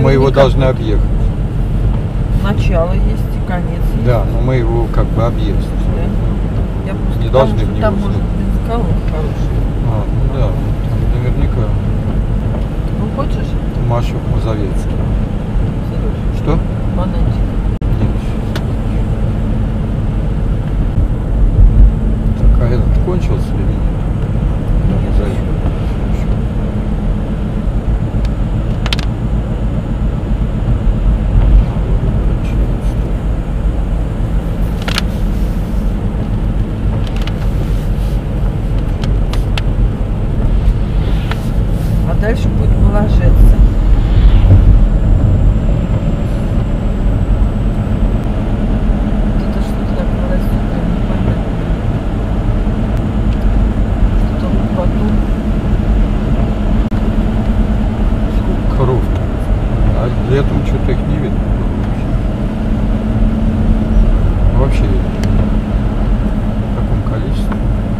мы его должны объехать. Начало есть и конец есть. Да, но мы его как бы объездим. Да? Я просто Не потому, должны что в него там может въехать. бензоколонка хорошая. Ну да, там наверняка Ну хочешь? Машу Мазовецкий. Сережа, Что? бананчик. Нет. Так, а этот кончился или нет? Нет, Заехали. еще. А дальше будет Моложеться. Вот это что-то такое растет, прям непонятно. Что-то вот потом. Сколько коров-то? А летом что-то их не видно было вообще. Вообще видно. В каком количестве?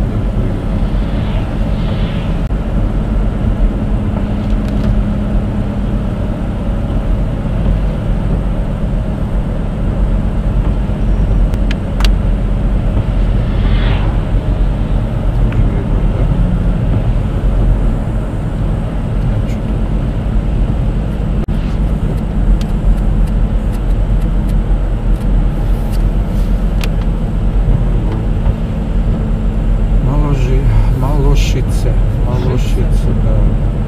Малошице, да.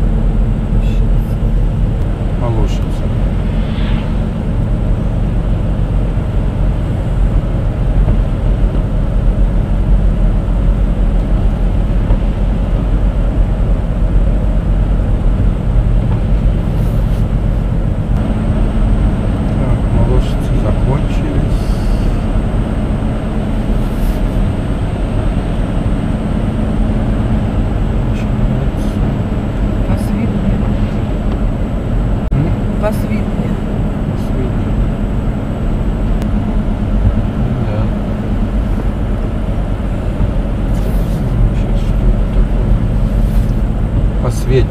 Малошице. Так, Малошицы закончились. Посвиднее. Да. Сейчас что это такое? Посведение.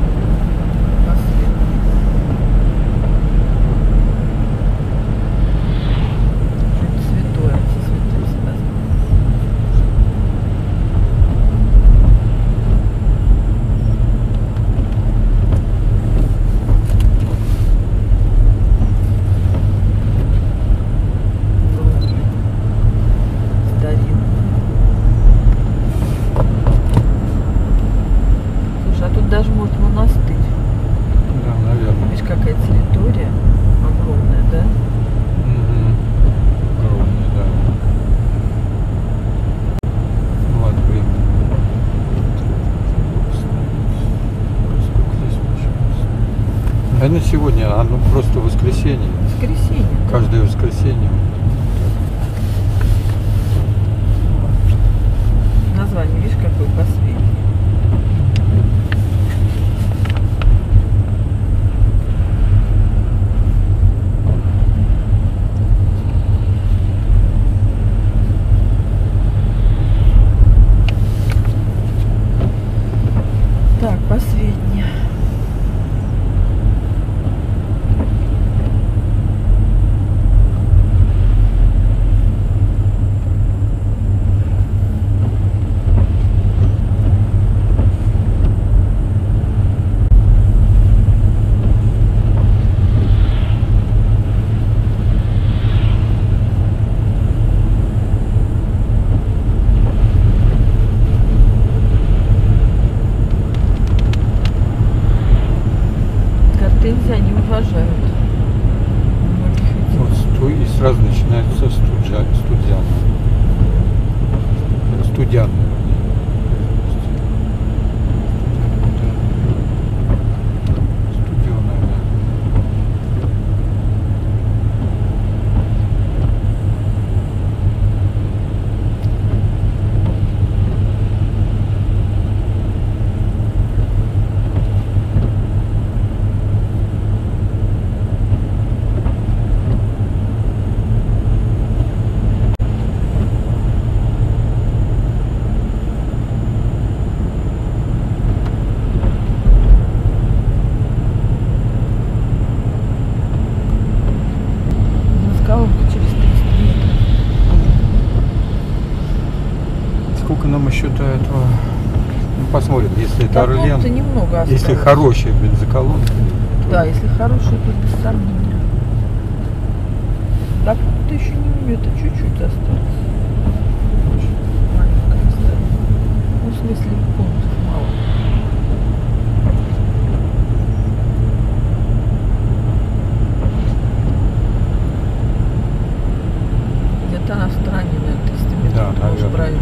Святое, все святое всегда. Слушай, а тут даже может монастырь. Да, наверное. Видишь, какая территория огромная, да? Огромный, да. Ну ладно, время. Сколько здесь машин? А на сегодня, оно просто воскресенье. Воскресенье. Каждое воскресенье. Название, видишь, какое посведение. Так, посведение. Гортензии они уважают. Многих этих. Вот и сразу начинается студзян. Студян. Студеная, да. что-то этого. Ну, посмотрим, если это Орлен. Немного осталось. Если хорошая бензоколонка. Да, если хорошая, то без сомнения. Так, ты еще не это чуть-чуть осталось. Маленько осталось. Ну, в смысле, пунктов мало. Где-то на стороне, наверное, 300 метров. Да, ты можешь наверное. проехать.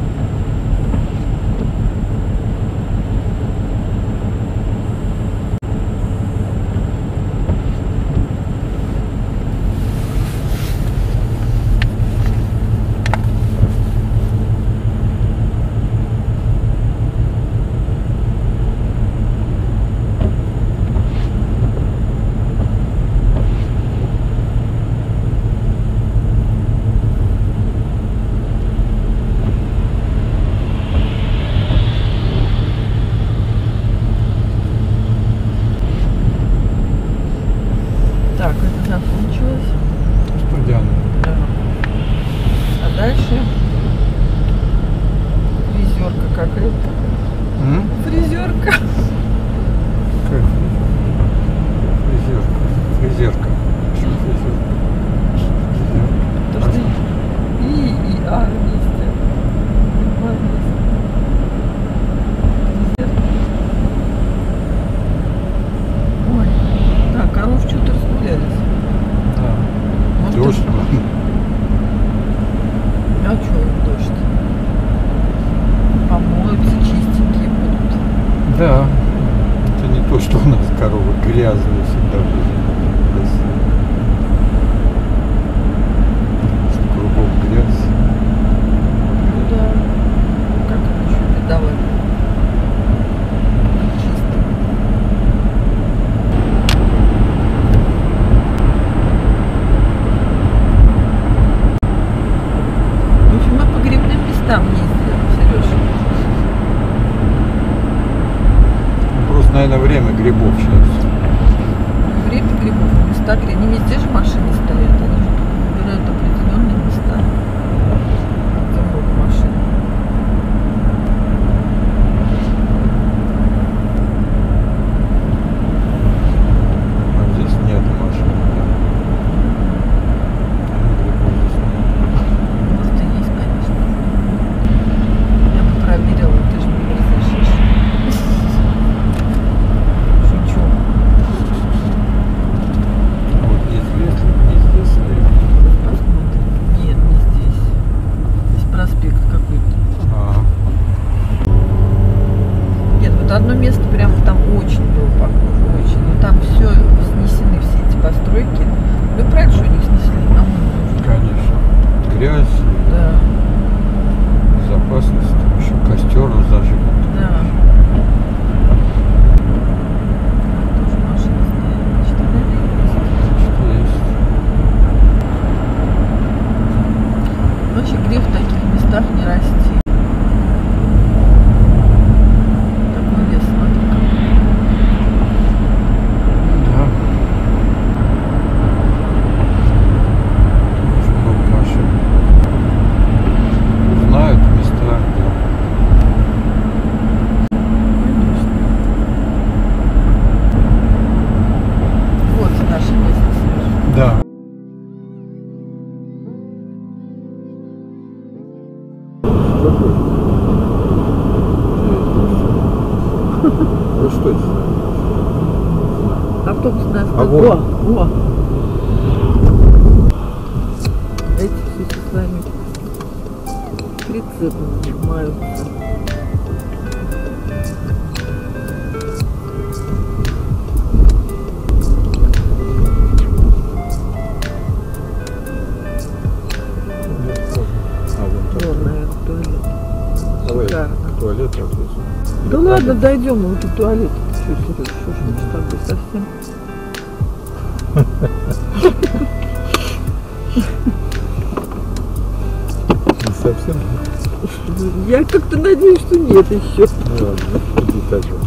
Так, это закончилось. Студент. Да. А дальше фрезерка, как это? Фрезерка. Как фрезерка? Фрезерка. Почему фрезерка? То, что и А вместе. Фрезерка. Ой, так, коров что-то разгулялись. Да. Может, Дождь. А что дождь? Помоются, чистенькие будут. Да. Это не то, что у нас коровы грязные всегда были. Кругом грязь. Ну да. Как они еще бедовали? Чисто. В общем, мы по грибным местам ездили, Сереж. Просто, наверное, время грибов сейчас. Время грибов, места грибов. Не везде же машины стоят, они же только выбирают определенные места. Где много машин. А здесь нет машин. Грибов здесь нет. Может, и есть, конечно. Я бы проверила, ты же мне не разрешишь. Шучу. Вот здесь лес, не здесь лес. Посмотрим. Нет, не здесь. Здесь проспект какой-то. Нет, вот одно место прям там очень было похоже, очень. Но там все снесены, все эти постройки. Вы правильно, что они снесли? Нам не нужно. Конечно. Грязь, Да, безопасность, там еще костер зажигать. да. Тоже машина стоит. Что, наверное, Что есть. вообще грех в таких местах не расти. Такой лес, смотри, какой. Да. Очень много машин. Знают места, да. Конечно. Вот наше место, Сереж. Да. Ну что это? Автобусная А остановка. вот. Во. Эти все со своими прицепами маются. Вот, наверное, туалет. Давай Шикарно. к туалету отвезу. Да ладно, дойдем, вот и туалет. Что, Сереж, что ж мы с тобой совсем? Не совсем. Я как-то надеюсь, что нет еще. Ну ладно, иди так же.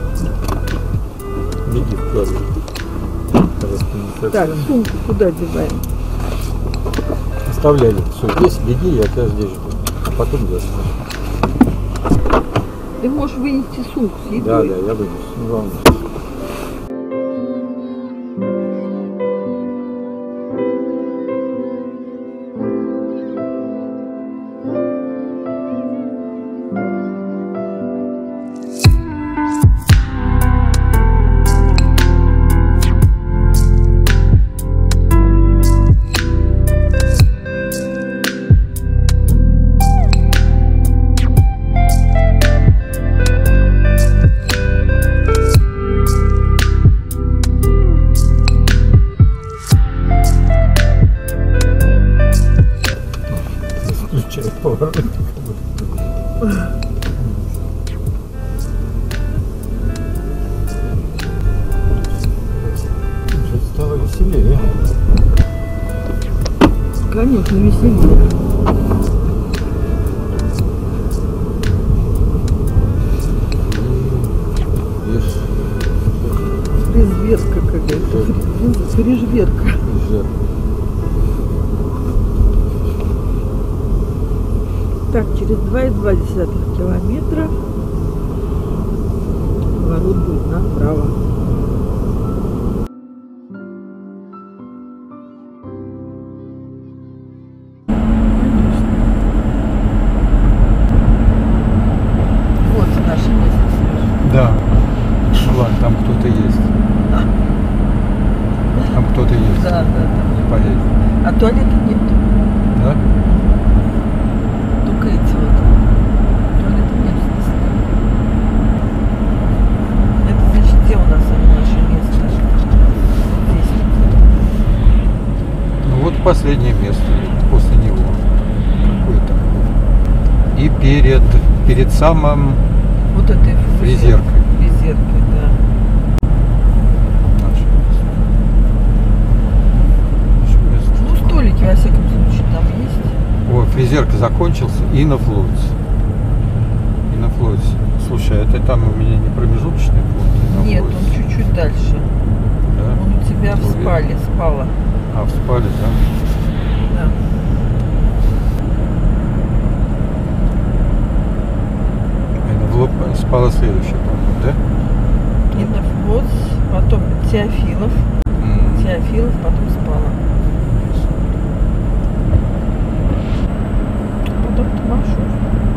Беги в туалет. Раз ты не совсем. Так, сумку куда деваем? Оставляй. Все, здесь беги, я тебя здесь жду. А потом я. Ты можешь вынести сумку с Да, едой. да, я вынесу. Не волнуйся. Включай поворот. Уже стало веселее. Конечно, веселее. Фрезверка какая-то. Фрежверка. Так, через 2,2 километра поворот будет направо. Вот наше место. Да. Ну ладно, там кто-то есть. Там кто-то есть. Да, да, да. Не поедет. А туалета нет. Да? Только эти вот. Туалета нет, в смысле. Это значит, где у нас наше место? Здесь. Ну вот последнее место после него. Какое-то. И перед самым Вот этой фрезеркой. Фрезеркой, да. Наше место. Наше место. Ну, столики, во всяком случае, там есть. О, фрезерка закончился. Иннофлотс. Иннофлотс. Слушай, это там у меня не промежуточный пункт? Нет, он чуть-чуть дальше. Да? Он у тебя в Уверен? спале, спала. А, в спале, да? Да. Спала следующая, по-моему, да? Иннофлотс, потом Теофилов. Теофилов, потом спала. Потом Томашов.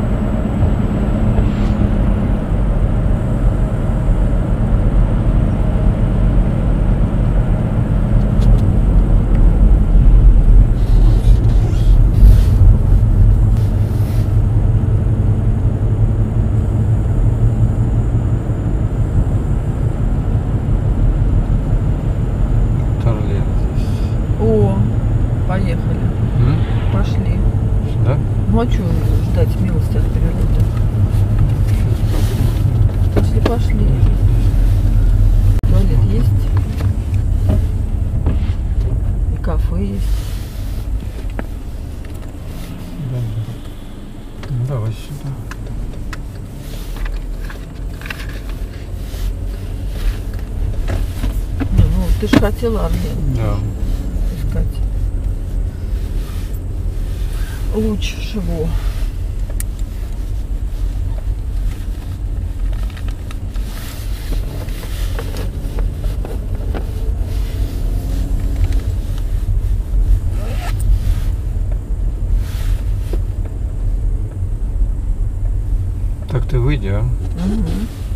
Торлен здесь. О, поехали. Пошли. Да? Ну а что ждать милости от природы? Пошли, пошли. Туалет есть. И кафе есть. Да. Ну, давай сюда. Не, ну ты ж хотела Орлен Да. искать. Лучше всего. Так ты выйди, а? Угу.